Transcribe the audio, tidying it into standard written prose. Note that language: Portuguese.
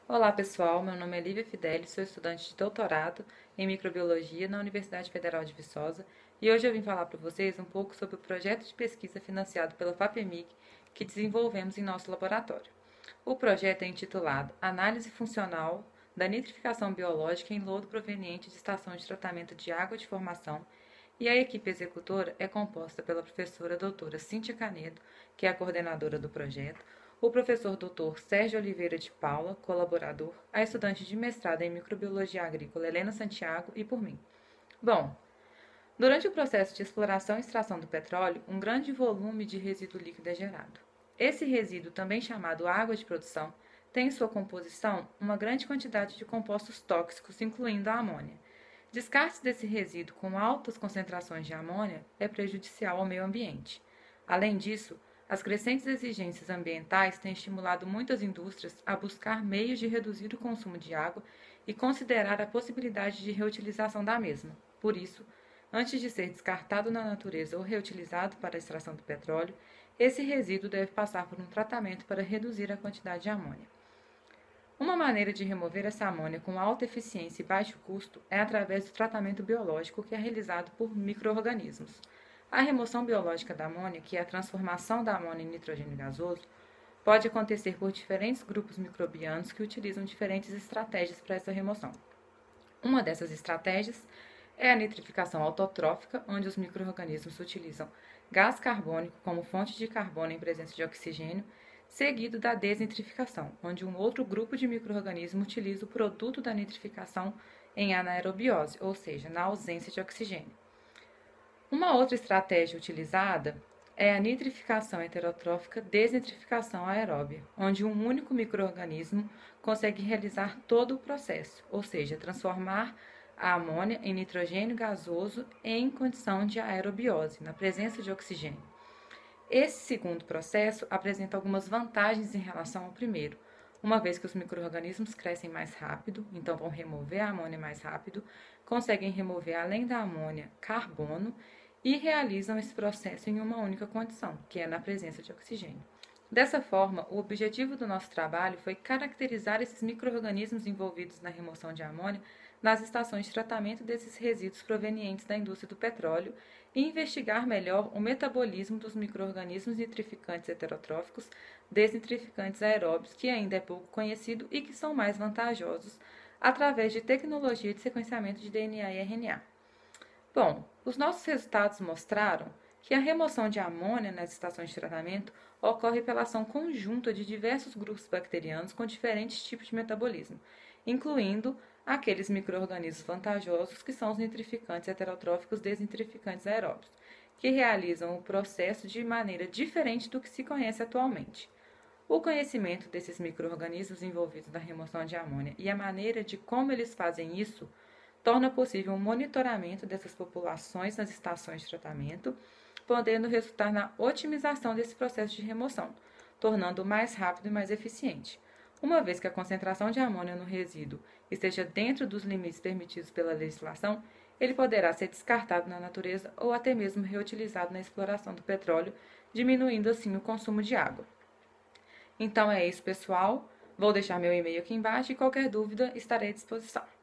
Olá pessoal, meu nome é Lívia Fidelis, sou estudante de doutorado em microbiologia na Universidade Federal de Viçosa e hoje eu vim falar para vocês um pouco sobre o projeto de pesquisa financiado pela FAPEMIG que desenvolvemos em nosso laboratório. O projeto é intitulado Análise Funcional da Nitrificação Biológica em Lodo Proveniente de Estação de Tratamento de Água de Formação e a equipe executora é composta pela professora doutora Cíntia Canedo, que é a coordenadora do projeto, o professor doutor Sérgio Oliveira de Paula, colaborador, a estudante de mestrado em microbiologia agrícola Helena Santiago e por mim. Bom, durante o processo de exploração e extração do petróleo, um grande volume de resíduo líquido é gerado. Esse resíduo, também chamado água de produção, tem em sua composição uma grande quantidade de compostos tóxicos, incluindo a amônia. Descarte desse resíduo com altas concentrações de amônia é prejudicial ao meio ambiente. Além disso, as crescentes exigências ambientais têm estimulado muitas indústrias a buscar meios de reduzir o consumo de água e considerar a possibilidade de reutilização da mesma. Por isso, antes de ser descartado na natureza ou reutilizado para a extração do petróleo, esse resíduo deve passar por um tratamento para reduzir a quantidade de amônia. Uma maneira de remover essa amônia com alta eficiência e baixo custo é através do tratamento biológico que é realizado por micro-organismos. A remoção biológica da amônia, que é a transformação da amônia em nitrogênio gasoso, pode acontecer por diferentes grupos microbianos que utilizam diferentes estratégias para essa remoção. Uma dessas estratégias é a nitrificação autotrófica, onde os micro-organismos utilizam gás carbônico como fonte de carbono em presença de oxigênio, seguido da desnitrificação, onde um outro grupo de micro-organismos utiliza o produto da nitrificação em anaerobiose, ou seja, na ausência de oxigênio. Uma outra estratégia utilizada é a nitrificação heterotrófica desnitrificação aeróbia, onde um único micro-organismo consegue realizar todo o processo, ou seja, transformar a amônia em nitrogênio gasoso em condição de aerobiose, na presença de oxigênio. Esse segundo processo apresenta algumas vantagens em relação ao primeiro, uma vez que os micro-organismos crescem mais rápido, então vão remover a amônia mais rápido, conseguem remover além da amônia carbono e realizam esse processo em uma única condição, que é na presença de oxigênio. Dessa forma, o objetivo do nosso trabalho foi caracterizar esses micro-organismos envolvidos na remoção de amônia nas estações de tratamento desses resíduos provenientes da indústria do petróleo e investigar melhor o metabolismo dos micro-organismos nitrificantes heterotróficos desnitrificantes aeróbios, que ainda é pouco conhecido e que são mais vantajosos através de tecnologia de sequenciamento de DNA e RNA. Bom, os nossos resultados mostraram que a remoção de amônia nas estações de tratamento ocorre pela ação conjunta de diversos grupos bacterianos com diferentes tipos de metabolismo, incluindo aqueles micro-organismos vantajosos que são os nitrificantes heterotróficos desnitrificantes aeróbios, que realizam o processo de maneira diferente do que se conhece atualmente. O conhecimento desses micro-organismos envolvidos na remoção de amônia e a maneira de como eles fazem isso torna possível um monitoramento dessas populações nas estações de tratamento, podendo resultar na otimização desse processo de remoção, tornando-o mais rápido e mais eficiente. Uma vez que a concentração de amônia no resíduo esteja dentro dos limites permitidos pela legislação, ele poderá ser descartado na natureza ou até mesmo reutilizado na exploração do petróleo, diminuindo assim o consumo de água. Então é isso, pessoal. Vou deixar meu e-mail aqui embaixo e qualquer dúvida estarei à disposição.